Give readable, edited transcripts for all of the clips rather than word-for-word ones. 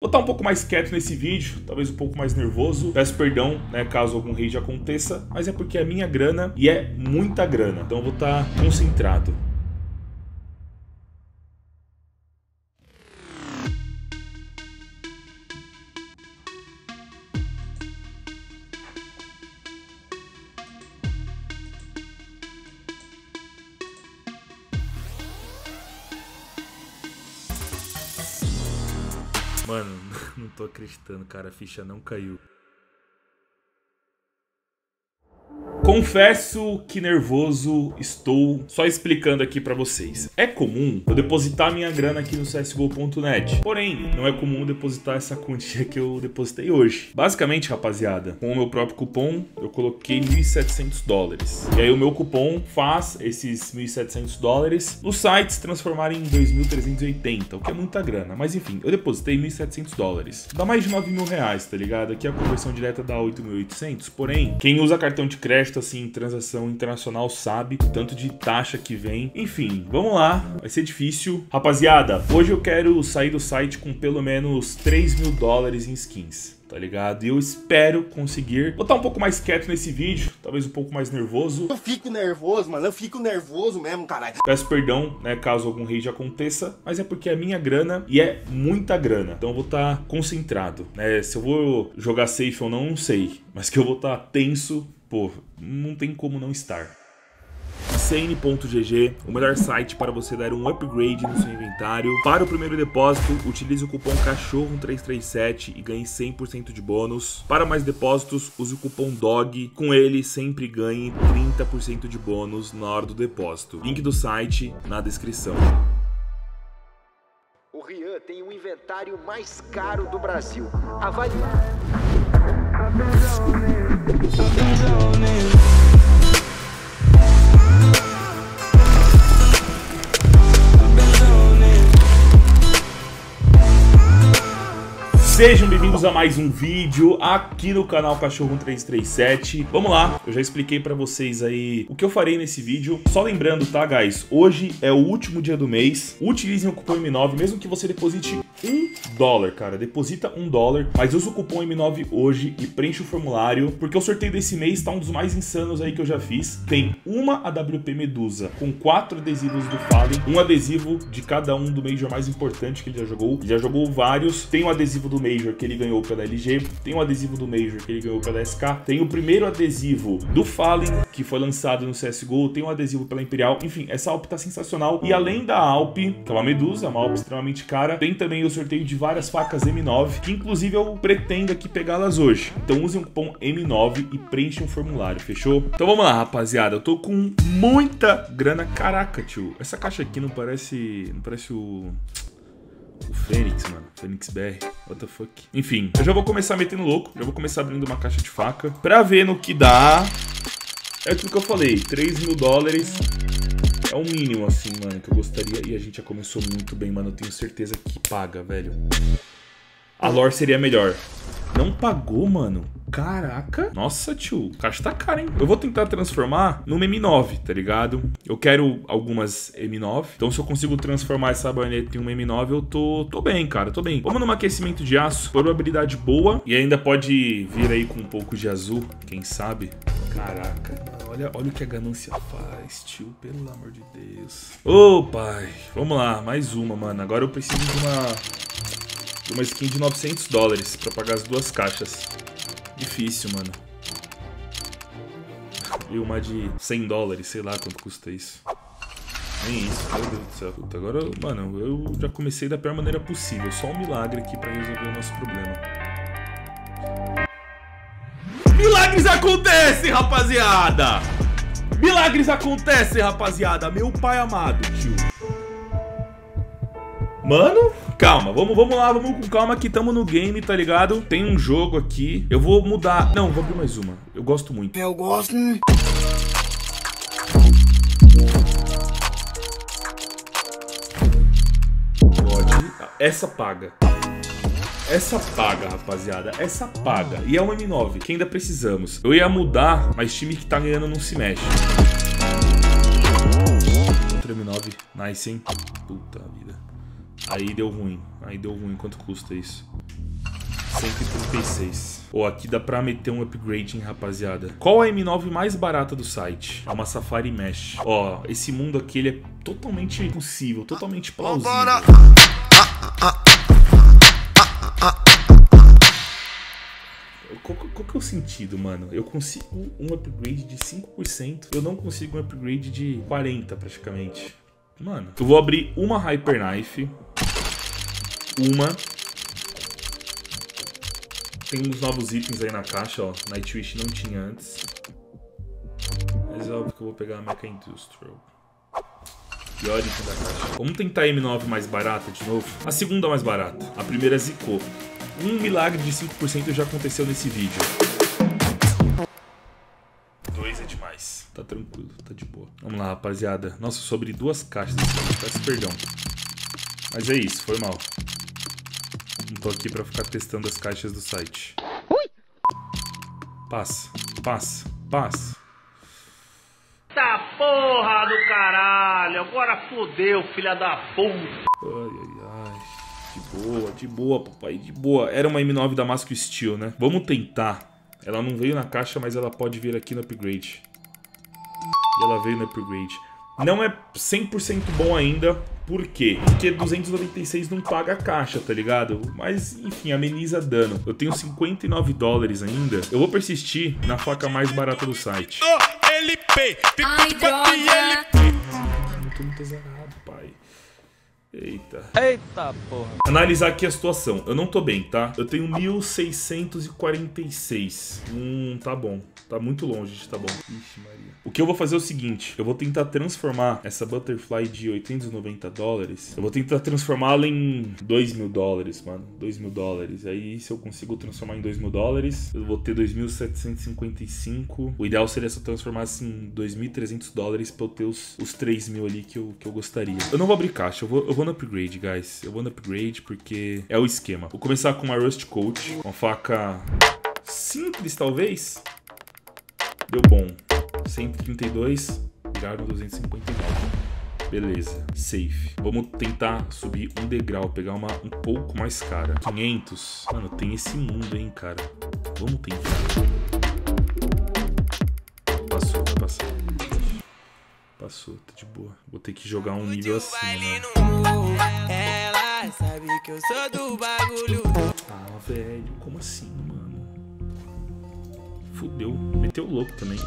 Vou estar um pouco mais quieto nesse vídeo, talvez um pouco mais nervoso. Peço perdão, né, caso algum rage aconteça, mas é porque é minha grana e é muita grana. Então eu vou estar concentrado. Mano, não tô acreditando, cara, a ficha não caiu. Confesso que nervoso estou, só explicando aqui pra vocês. É comum eu depositar minha grana aqui no CSGO.net, porém, não é comum depositar essa quantia que eu depositei hoje. Basicamente, rapaziada, com o meu próprio cupom, eu coloquei $1.700. E aí o meu cupom faz esses $1.700 nos sites transformarem em 2.380, o que é muita grana. Mas enfim, eu depositei $1.700. Dá mais de R$9.000, tá ligado? Aqui a conversão direta dá 8.800, porém, quem usa cartão de crédito assim, transação internacional, sabe o tanto de taxa que vem. Enfim, vamos lá, vai ser difícil. Rapaziada, hoje eu quero sair do site com pelo menos $3.000 em skins, tá ligado? E eu espero conseguir. Vou estar um pouco mais quieto nesse vídeo, talvez um pouco mais nervoso. Eu fico nervoso, mano, eu fico nervoso mesmo, caralho. Peço perdão, né, caso algum rage aconteça, mas é porque é minha grana e é muita grana. Então eu vou estar concentrado, né? Se eu vou jogar safe ou não sei, mas que eu vou estar tenso, pô, não tem como não estar. Insane.gg, o melhor site para você dar um upgrade no seu inventário. Para o primeiro depósito, utilize o cupom CACHORRO337 e ganhe 100% de bônus. Para mais depósitos, use o cupom DOG, com ele sempre ganhe 30% de bônus na hora do depósito. Link do site na descrição. O Rian tem o inventário mais caro do Brasil. Avalie. Sejam bem-vindos a mais um vídeo aqui no canal Cachorro337. Vamos lá, eu já expliquei pra vocês aí o que eu farei nesse vídeo. Só lembrando, tá, guys? Hoje é o último dia do mês. Utilizem o cupom M9, mesmo que você deposite $1, cara. Deposita $1, mas usa o cupom M9 hoje e preenche o formulário, porque o sorteio desse mês tá um dos mais insanos aí que eu já fiz. Tem uma AWP Medusa com 4 adesivos do Fallen, um adesivo de cada um do Major mais importante que ele já jogou. Ele já jogou vários. Tem o adesivo do Major que ele ganhou pela LG, tem o adesivo do Major que ele ganhou pela SK, tem o primeiro adesivo do Fallen que foi lançado no CSGO, tem o adesivo pela Imperial. Enfim, essa Alp tá sensacional. E além da Alp, que é uma Medusa, uma Alp extremamente cara, tem também o sorteio de várias facas M9, que inclusive eu pretendo aqui pegá-las hoje. Então usem o cupom M9 e preenchem um formulário, fechou? Então vamos lá, rapaziada, eu tô com muita grana. Caraca, tio, essa caixa aqui não parece o Fênix, mano. Fênix BR. What the fuck? Enfim, eu já vou começar metendo louco. Já vou começar abrindo uma caixa de faca pra ver no que dá. É aquilo que eu falei. $3.000 é o mínimo, assim, mano, que eu gostaria. E a gente já começou muito bem, mano. Eu tenho certeza que paga, velho. A lore seria melhor. Não pagou, mano. Caraca. Nossa, tio. A caixa tá cara, hein? Eu vou tentar transformar numa M9, tá ligado? Eu quero algumas M9. Então, se eu consigo transformar essa baioneta em uma M9, eu tô bem, cara. Tô bem. Vamos num aquecimento de aço. Probabilidade boa. E ainda pode vir aí com um pouco de azul. Quem sabe? Caraca. Olha o que a ganância faz, tio. Pelo amor de Deus. Ô, pai. Vamos lá. Mais uma, mano. Agora eu preciso de uma skin de $900 pra pagar as duas caixas. Difícil, mano. E uma de $100, sei lá quanto custa isso. Nem isso, meu Deus do céu. Puta, agora, mano, eu já comecei da pior maneira possível. Só um milagre aqui pra resolver o nosso problema. Milagres acontecem, rapaziada! Milagres acontecem, rapaziada! Meu pai amado, tio. Mano, calma, vamos lá, vamos com calma que tamo no game, tá ligado? Tem um jogo aqui, eu vou mudar. Não, vou abrir mais uma, eu gosto muito. Eu gosto. Pode, essa paga. Essa paga, rapaziada, essa paga. E é uma M9, que ainda precisamos. Eu ia mudar, mas time que tá ganhando não se mexe. Outra M9, nice, hein? Puta vida. Aí deu ruim, quanto custa isso? 136. Pô, aqui dá pra meter um upgrade, hein, rapaziada. Qual a M9 mais barata do site? É uma Safari Mesh. Ó, esse mundo aqui, ele é totalmente possível, totalmente plausível. Qual que é o sentido, mano? Eu consigo um upgrade de 5%, eu não consigo um upgrade de 40% praticamente. Mano, eu vou abrir uma Hyper Knife. Tem uns novos itens aí na caixa, ó. Nightwish não tinha antes. Mas é óbvio que eu vou pegar a Mecha Industrial. Pior item da caixa. Vamos tentar a M9 mais barata de novo. A segunda mais barata. A primeira zicou. Um milagre de 5% já aconteceu nesse vídeo. 2 é demais. Tá tranquilo, tá de boa. Vamos lá, rapaziada. Nossa, sobre 2 caixas desse vídeo. Peço perdão. Mas é isso, foi mal. Não tô aqui pra ficar testando as caixas do site. Passa, passa, passa. Tá porra do caralho, agora fodeu, filha da puta. Ai. De boa, papai, de boa. Era uma M9 Damasco Steel, né? Vamos tentar. Ela não veio na caixa, mas ela pode vir aqui no upgrade. E ela veio no upgrade. Não é 100% bom ainda. Por quê? Porque 296 não paga a caixa, tá ligado? Mas, enfim, ameniza dano. Eu tenho 59 dólares ainda. Eu vou persistir na faca mais barata do site. Eu tô muito azarado, pai. Eita. Eita porra. Analisar aqui a situação. Eu não tô bem, tá? Eu tenho 1646. Tá bom. Tá muito longe de tá bom. Ixi, Maria. O que eu vou fazer é o seguinte. Eu vou tentar transformar essa Butterfly de 890 dólares. Eu vou tentar transformá-la em 2.000 dólares, mano. 2.000 dólares. Aí, se eu consigo transformar em 2.000 dólares, eu vou ter 2.755. O ideal seria se eu transformasse em 2.300 dólares pra eu ter os 3.000 ali que eu gostaria. Eu não vou abrir caixa. Eu vou no upgrade, guys. Eu vou no upgrade porque é o esquema. Vou começar com uma Rust Coat. Uma faca simples, talvez. Deu bom. 132, viraram 259. Beleza, safe. Vamos tentar subir um degrau, pegar uma um pouco mais cara. 500. Mano, tem esse mundo, hein, cara. Vamos tentar. Passou, vai passar. Passou, tá de boa. Vou ter que jogar um nível assim, né? Ela sabe que eu sou do bagulho. Ah, velho, como assim, mano? Fudeu. Meteu o louco também.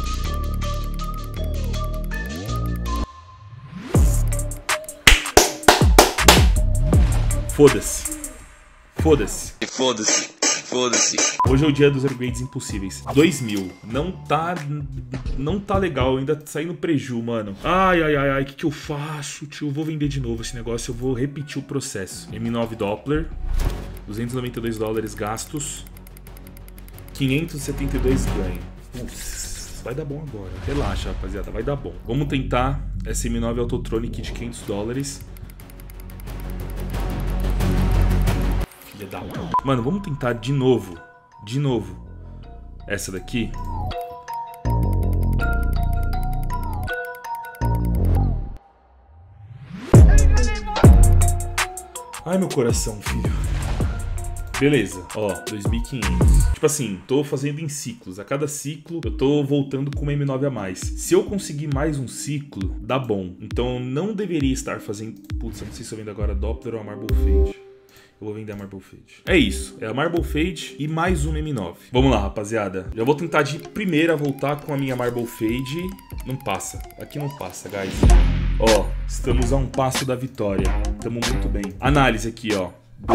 Foda-se. Foda-se. Foda-se. Foda-se. Hoje é o dia dos upgrades impossíveis. 2.000. Não tá legal. Ainda saí no preju, mano. Ai. O que eu faço, tio? Eu vou vender de novo esse negócio. Eu vou repetir o processo. M9 Doppler. 292 dólares gastos. 572 ganho. Ups, vai dar bom agora. Relaxa, rapaziada. Vai dar bom. Vamos tentar essa M9 Autotronic de 500 dólares. Filha da puta. Mano, vamos tentar de novo. De novo. Essa daqui. Ai, meu coração, filho. Beleza, ó, 2.500. Tipo assim, tô fazendo em ciclos. A cada ciclo, eu tô voltando com uma M9 a mais. Se eu conseguir mais um ciclo, dá bom. Então, eu não deveria estar fazendo... Putz, eu não sei se eu vendo agora a Doppler ou a Marble Fade. Eu vou vender a Marble Fade. É isso, é a Marble Fade e mais uma M9. Vamos lá, rapaziada. Já vou tentar de primeira voltar com a minha Marble Fade. Não passa. Aqui não passa, guys. Ó, estamos a um passo da vitória. Tamo muito bem. Análise aqui, ó.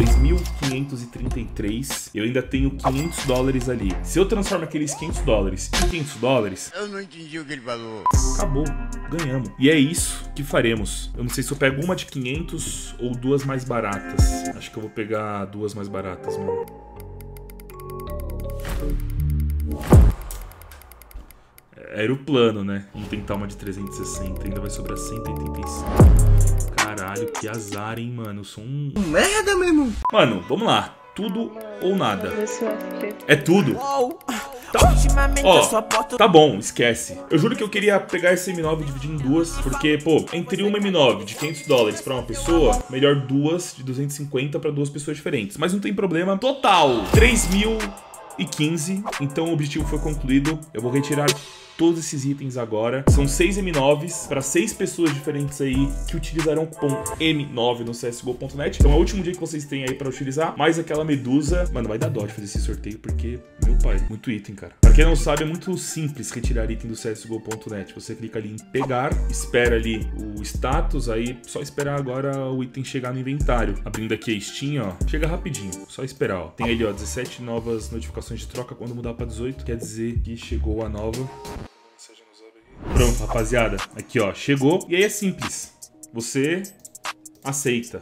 2.533. Eu ainda tenho 500 dólares ali. Se eu transformo aqueles 500 dólares em 500 dólares... Eu não entendi o que ele falou. Acabou. Ganhamos. E é isso que faremos. Eu não sei se eu pego uma de 500 ou duas mais baratas. Acho que eu vou pegar duas mais baratas, mano. Era o plano, né? Vamos tentar uma de 360. Ainda vai sobrar 185. Caralho, que azar, hein, mano. Eu sou um... Merda, meu irmão. Mano, vamos lá. Tudo ou nada. É tudo. Ó, tá bom, esquece. Eu juro que eu queria pegar esse M9 e dividir em duas, porque, pô, entre uma M9 de $500 pra uma pessoa, melhor duas de 250 pra duas pessoas diferentes. Mas não tem problema. Total, 3.015. Então o objetivo foi concluído. Eu vou retirar todos esses itens agora. São 6 M9s para 6 pessoas diferentes aí que utilizarão o cupom M9 no CSGO.net. Então é o último dia que vocês têm aí para utilizar. Mais aquela medusa. Mano, vai dar dó de fazer esse sorteio porque, meu pai, muito item, cara. Pra quem não sabe, é muito simples retirar item do CSGO.net. Você clica ali em pegar, espera ali o status, aí só esperar agora o item chegar no inventário. Abrindo aqui a Steam, ó, chega rapidinho, só esperar, ó. Tem ali, ó, 17 novas notificações de troca. Quando mudar para 18, quer dizer que chegou a nova. Pronto, rapaziada. Aqui, ó, chegou. E aí é simples. Você aceita.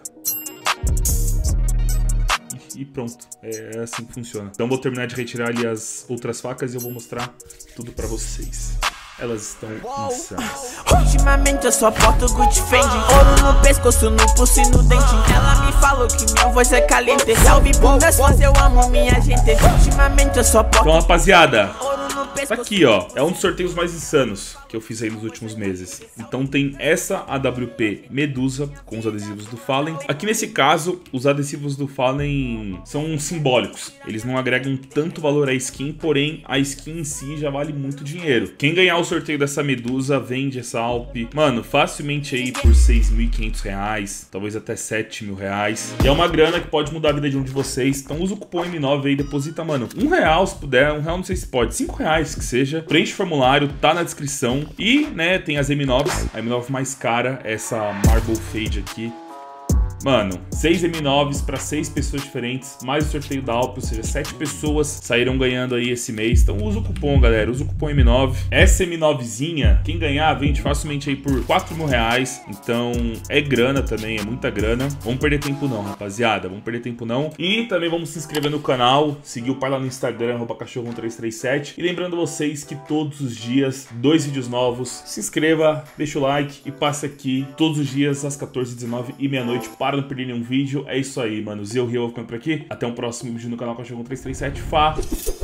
E pronto. É assim que funciona. Então vou terminar de retirar ali as outras facas e eu vou mostrar tudo pra vocês. Elas estão insanas. Ultimamente eu só porto Gucci Fendi, ouro no pescoço, no pulso e no dente. Ela me falou que minha voz é caliente. Salve por meus fãs, eu amo minha gente. Ultimamente eu só porto. Então, rapaziada, tá aqui, ó. É um dos sorteios mais insanos que eu fiz aí nos últimos meses. Então tem essa AWP Medusa com os adesivos do Fallen. Aqui nesse caso, os adesivos do Fallen são simbólicos. Eles não agregam tanto valor à skin, porém a skin em si já vale muito dinheiro. Quem ganhar o sorteio dessa Medusa vende essa Alp, mano, facilmente aí por R$6.500, talvez até R$7.000. E é uma grana que pode mudar a vida de um de vocês. Então usa o cupom M9 aí, deposita, mano, R$1 se puder, R$1 não sei se pode, R$5 que seja. Preenche o formulário, tá na descrição. E, né, tem as M9s. A M9 mais cara, essa Marble Fade aqui. Mano, 6 M9s para 6 pessoas diferentes, mais o sorteio da Alp, ou seja, 7 pessoas saíram ganhando aí esse mês. Então usa o cupom, galera, usa o cupom M9. Essa M9zinha, quem ganhar, vende facilmente aí por R$4.000. Então é grana também, é muita grana. Vamos perder tempo não, rapaziada, vamos perder tempo não. E também vamos se inscrever no canal, seguir o pai lá no Instagram, @cachorro1337. E lembrando vocês que todos os dias, 2 vídeos novos. Se inscreva, deixa o like e passe aqui todos os dias às 14h, 19h e meia-noite para não perder nenhum vídeo. É isso aí, mano. Eu vou ficando por aqui. Até um próximo vídeo no canal Cachorro1337.